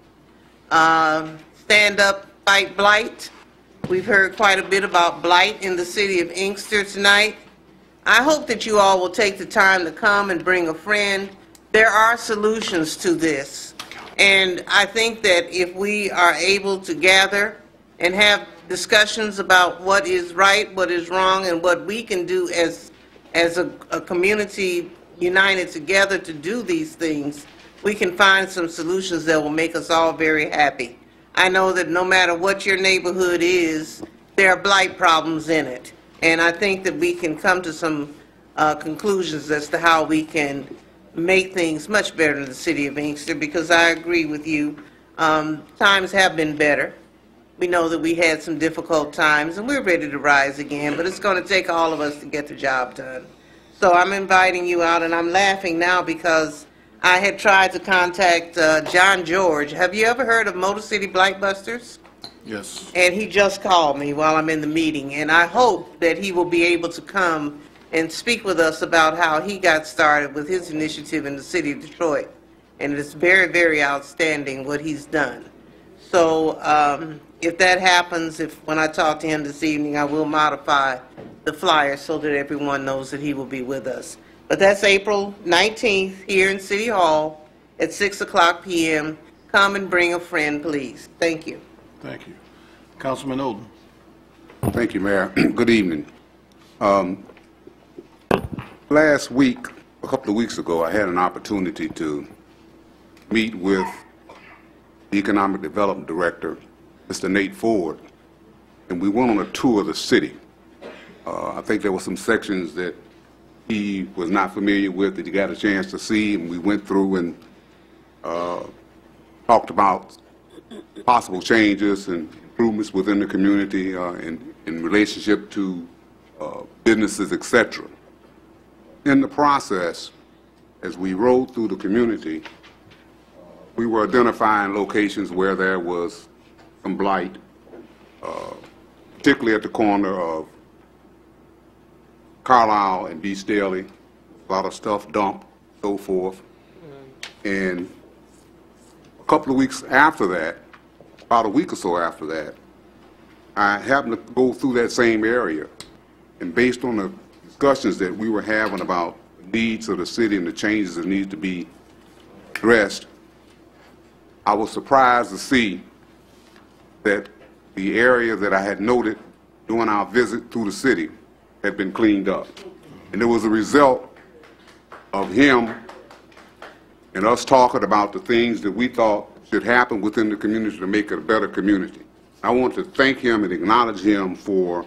Stand Up, Fight Blight. We've heard quite a bit about blight in the city of Inkster tonight. I hope that you all will take the time to come and bring a friend. There are solutions to this. And I think that if we are able to gather and have discussions about what is right, what is wrong, and what we can do as as a community united together to do these things, we can find some solutions that will make us all very happy. I know that no matter what your neighborhood is, there are blight problems in it. And I think that we can come to some conclusions as to how we can make things much better in the city of Inkster, because I agree with you. Times have been better. We know that we had some difficult times, and we're ready to rise again, but it's going to take all of us to get the job done. So I'm inviting you out, and I'm laughing now because I had tried to contact John George. Have you ever heard of Motor City Blightbusters? Yes. And he just called me while I'm in the meeting, and I hope that he will be able to come and speak with us about how he got started with his initiative in the city of Detroit. And it's very, very outstanding what he's done. So if that happens, when I talk to him this evening, I will modify the flyer so that everyone knows that he will be with us. But that's April 19th here in City Hall at 6:00 p.m. Come and bring a friend, please. Thank you. Thank you. Councilman Oden. Thank you, Mayor. Good evening. Last week, a couple of weeks ago, I had an opportunity to meet with the Economic Development Director, Mr. Nate Ford, and we went on a tour of the city. I think there were some sections that he was not familiar with that he got a chance to see, and we went through and talked about possible changes and improvements within the community in relationship to businesses, etc. In the process, as we rode through the community, we were identifying locations where there was some blight, particularly at the corner of Carlisle and Beach Daily. A lot of stuff dumped, so forth. And a couple of weeks after that, about a week or so after that, I happened to go through that same area. And based on the discussions that we were having about the needs of the city and the changes that need to be addressed, I was surprised to see that the area that I had noted during our visit through the city had been cleaned up. And it was a result of him and us talking about the things that we thought should happen within the community to make it a better community. I want to thank him and acknowledge him for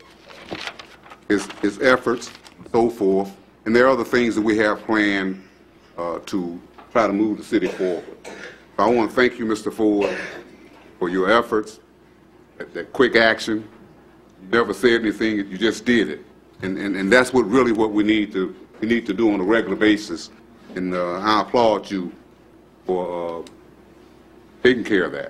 his efforts and so forth. And there are other things that we have planned to try to move the city forward. So I want to thank you, Mr. Ford, for your efforts, that quick action. You never said anything, you just did it. And that's what we need to do on a regular basis. And I applaud you for taking care of that.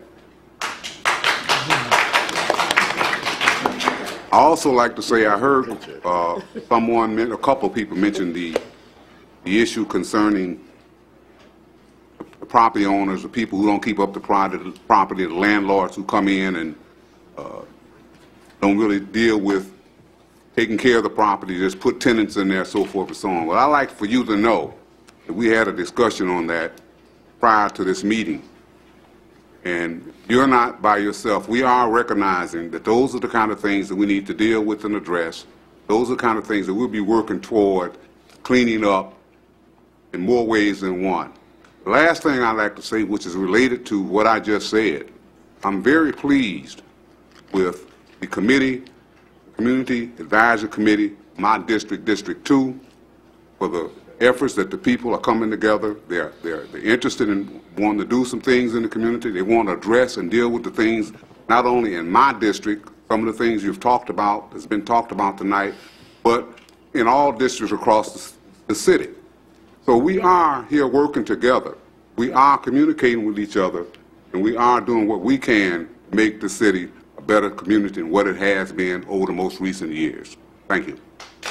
I also like to say I heard a couple of people mention the issue concerning the property owners, the people who don't keep up the property, the landlords who come in and don't really deal with taking care of the property, just put tenants in there, so forth and so on. Well, I'd like for you to know that we had a discussion on that prior to this meeting. And you're not by yourself. We are recognizing that those are the kind of things that we need to deal with and address. Those are the kind of things that we'll be working toward cleaning up in more ways than one. The last thing I'd like to say, which is related to what I just said, I'm very pleased with the committee, Community Advisory Committee, my district, District 2, for the efforts that the people are coming together. They're interested in wanting to do some things in the community. They want to address and deal with the things not only in my district, some of the things you've talked about, that's been talked about tonight, but in all districts across the city. So we are here working together. We are communicating with each other, and we are doing what we can to make the city a better community than what it has been over the most recent years. Thank you.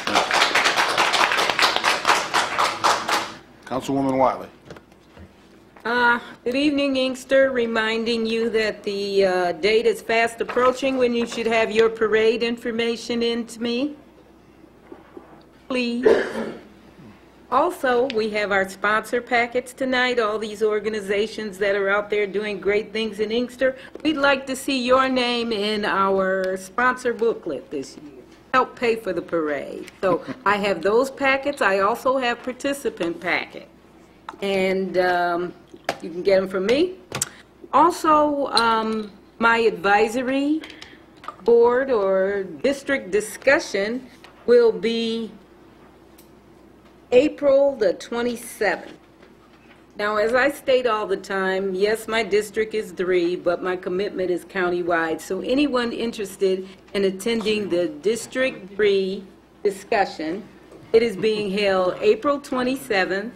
Councilwoman Wiley. Good evening, Inkster. Reminding you that the date is fast approaching when you should have your parade information in to me. Please. Also, we have our sponsor packets tonight, all these organizations that are out there doing great things in Inkster. We'd like to see your name in our sponsor booklet this year. help pay for the parade. So I have those packets. I also have participant packets. And you can get them from me. Also, my advisory board or district discussion will be April the 27th. Now, as I state all the time, yes, my district is 3, but my commitment is countywide. So anyone interested in attending the District 3 discussion, it is being held April 27th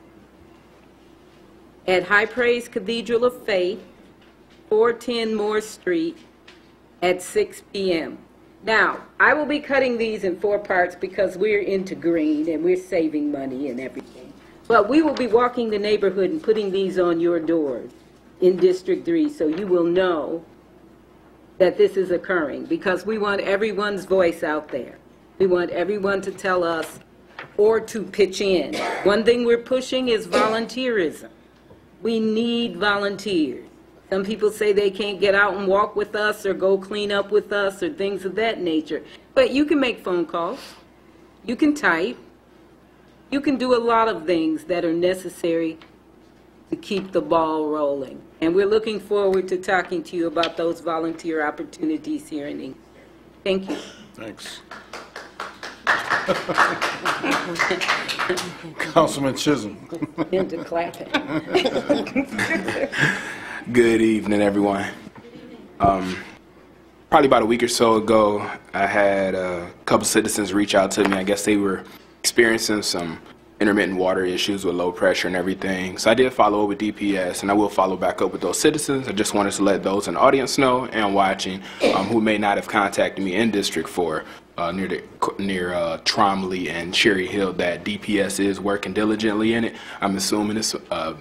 at High Praise Cathedral of Faith, 410 Moore Street, at 6 p.m. Now, I will be cutting these in 4 parts because we're into green and we're saving money and everything. But we will be walking the neighborhood and putting these on your doors in District 3 so you will know that this is occurring because we want everyone's voice out there. We want everyone to tell us or to pitch in. One thing we're pushing is volunteerism. We need volunteers. Some people say they can't get out and walk with us or go clean up with us or things of that nature. But you can make phone calls. You can type. You can do a lot of things that are necessary to keep the ball rolling. And we're looking forward to talking to you about those volunteer opportunities here in England. Thank you. Thanks. Councilman Chisholm. Into clapping. Good evening, everyone. Probably about a week or so ago, I had a couple citizens reach out to me. I guess they were experiencing some intermittent water issues with low pressure and everything. So I did follow up with DPS, and I will follow back up with those citizens. I just wanted to let those in the audience know and watching who may not have contacted me in District 4 near Tromley and Cherry Hill that DPS is working diligently in it. I'm assuming it's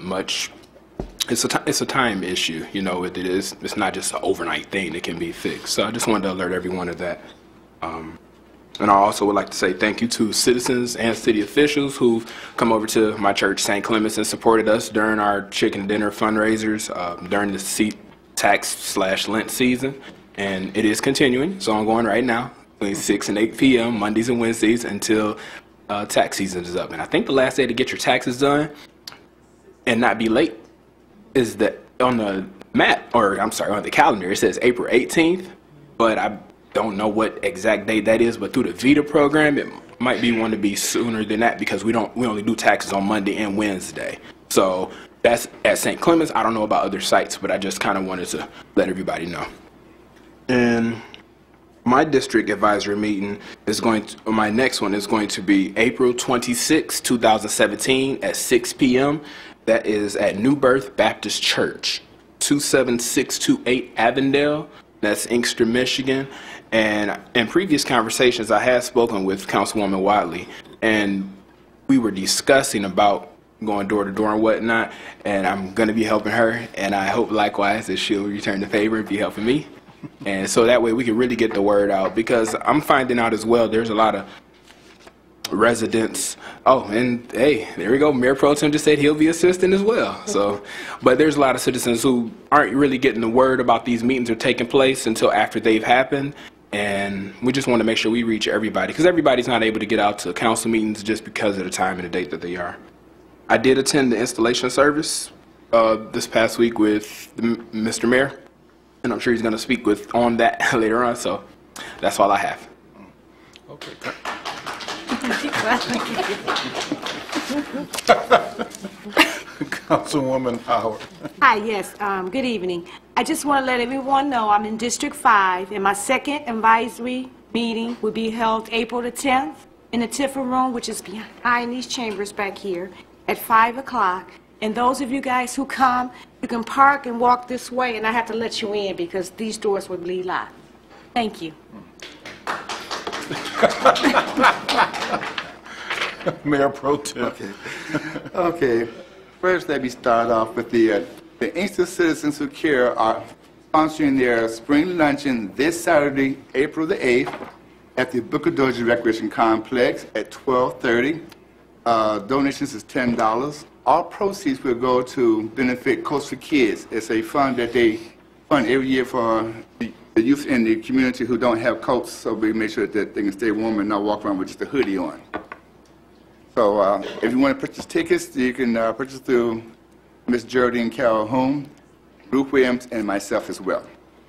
it's a time issue. You know, it's not just an overnight thing that can be fixed. So I just wanted to alert everyone of that. And I also would like to say thank you to citizens and city officials who've come over to my church, St. Clements, and supported us during our chicken dinner fundraisers during the seat tax/Lent season. And it is continuing. It's ongoing right now between 6 and 8 p.m. Mondays and Wednesdays until tax season is up. And I think the last day to get your taxes done and not be late is that on the map, or I'm sorry, on the calendar, it says April 18th, but I don't know what exact date that is, but through the VITA program, it might be one to be sooner than that because we only do taxes on Monday and Wednesday. So that's at St. Clements. I don't know about other sites, but I just kind of wanted to let everybody know. And my district advisory meeting is my next one is going to be April 26, 2017 at 6 p.m. That is at New Birth Baptist Church, 27628 Avondale. That's Inkster, Michigan. And in previous conversations, I had spoken with Councilwoman Wadley, and we were discussing about going door to door and whatnot, and I'm going to be helping her, and I hope likewise that she'll return the favor and be helping me. And so that way we can really get the word out, because I'm finding out as well there's a lot of residents. Oh, and hey, there we go. Mayor Pro Tem just said he'll be assisting as well. So, but there's a lot of citizens who aren't really getting the word about these meetings are taking place until after they've happened. And we just want to make sure we reach everybody, because everybody's not able to get out to council meetings just because of the time and the date that they are. I did attend the installation service this past week with Mr. Mayor, and I'm sure he's going to speak on that later on. So that's all I have. Okay. Councilwoman Howard. Hi, yes, good evening. I just want to let everyone know I'm in District 5, and my second advisory meeting will be held April the 10th in the Tiffin Room, which is behind these chambers back here, at 5 o'clock. And those of you guys who come, you can park and walk this way, and I have to let you in because these doors will be locked. Thank you. Mayor Pro Tem. Okay. First, let me start off with the Inkster Citizens Who Care are sponsoring their spring luncheon this Saturday, April the 8th, at the Booker Dozier Recreation Complex at 12:30. Donations is $10. All proceeds will go to benefit Coast for Kids. It's a fund that they fund every year for the the youth in the community who don't have coats, so we make sure that they can stay warm and not walk around with just a hoodie on. So if you want to purchase tickets, you can purchase through Miss Geraldine Calhoun, Ruth Williams, and myself as well.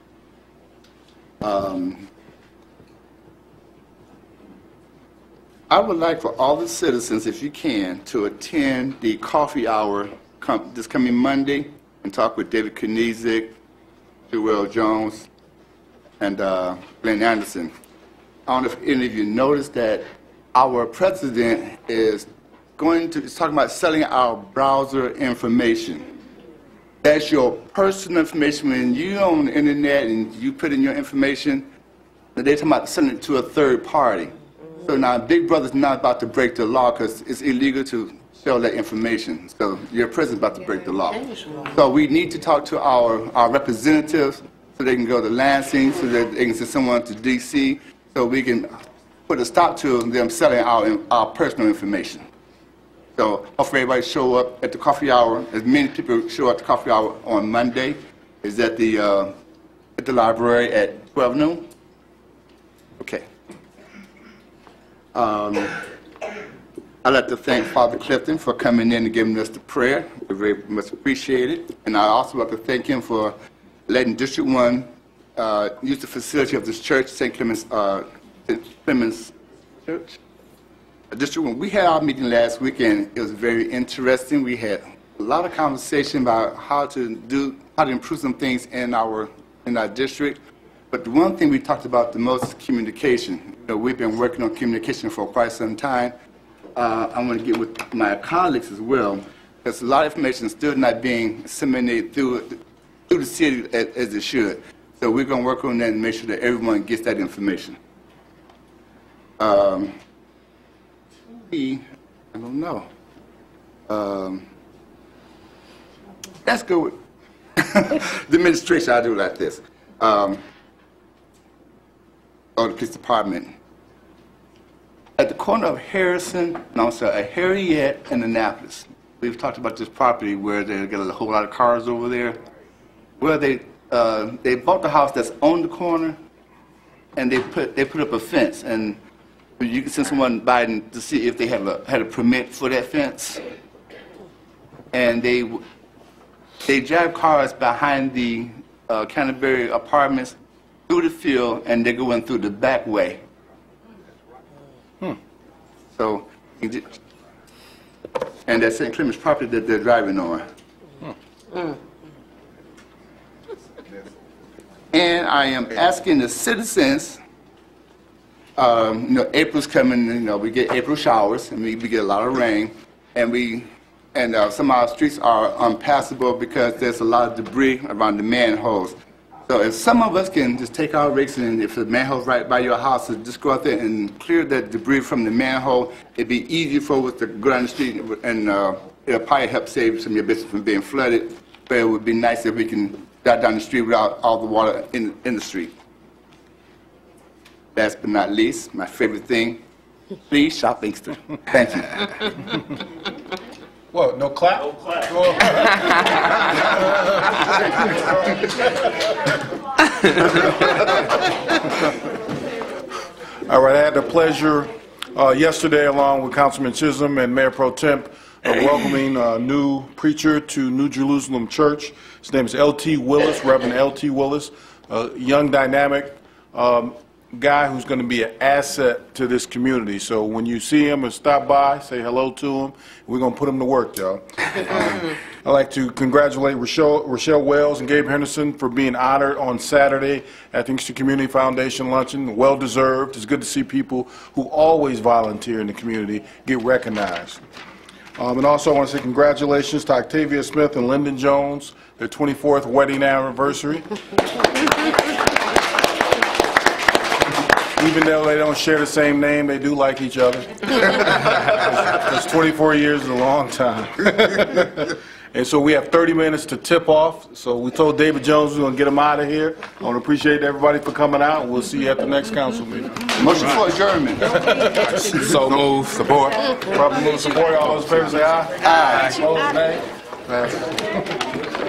I would like for all the citizens, if you can, to attend the coffee hour this coming Monday and talk with David Kniezek, Joel Jones, and Glenn Anderson. I don't know if any of you noticed that our president is talking about selling our browser information. That's your personal information. When you're on the internet and you put in your information, they're talking about selling it to a third party. So now Big Brother's not about to break the law because it's illegal to sell that information. So your president's about to break the law. So we need to talk to our representatives so they can go to Lansing, so that they can send someone to D.C., so we can put a stop to them selling our personal information. So hopefully everybody show up at the coffee hour. As many people show up at the coffee hour on Monday. Is at the library at 12 noon. Okay. I'd like to thank Father Clifton for coming in and giving us the prayer. We very much appreciate it. And I'd also like to thank him for letting District 1 use the facility of this church, St. Clement's Church. District 1, we had our meeting last weekend. It was very interesting. We had a lot of conversation about how to improve some things in our district. But the one thing we talked about the most is communication. You know, we've been working on communication for quite some time. I want to get with my colleagues as well. There's a lot of information still not being disseminated through the city as it should. So we're going to work on that and make sure that everyone gets that information. I don't know. Let's go with the administration. I'll do it like this. Or the police department. At the corner of Harrison and Annapolis, we've talked about this property where they get a whole lot of cars over there, where they bought the house that's on the corner, and they put up a fence, and you can send someone by to see if they had a permit for that fence, and they drive cars behind the Canterbury Apartments through the field, and they go in through the back way. So, and that's St. Clement's property that they're driving on. And I am asking the citizens, you know, April's coming, you know, we get April showers, and we get a lot of rain, and some of our streets are unpassable because there's a lot of debris around the manholes. So if some of us can just take our rakes, and if the manhole's right by your house, so just go out there and clear that debris from the manhole, it'd be easier for us to go down the street, and it'll probably help save some of your business from being flooded. But it would be nice if we can drive down the street without all the water in the street. Last but not least, my favorite thing, please shop Inkster. Thank you. What, no clap? No clap. All right, I had the pleasure yesterday, along with Councilman Chisholm and Mayor Pro Temp, welcoming a new preacher to New Jerusalem Church. His name is L.T. Willis, Reverend L.T. Willis, a young, dynamic guy who's going to be an asset to this community. So when you see him or stop by, say hello to him. We're going to put him to work, y'all. I'd like to congratulate Rochelle Wells and Gabe Henderson for being honored on Saturday at the Inkster Community Foundation Luncheon. Well deserved. It's good to see people who always volunteer in the community get recognized. And also I want to say congratulations to Octavia Smith and Lyndon Jones, their 24th wedding anniversary. Even though they don't share the same name, they do like each other. Because 24 years is a long time. And so we have 30 minutes to tip off. So we told David Jones we're going to get him out of here. I want to appreciate everybody for coming out. We'll see you at the next council meeting. Motion for adjournment. So move. Support. Probably move support. All those in favor say aye. Aye. Opposed, nay.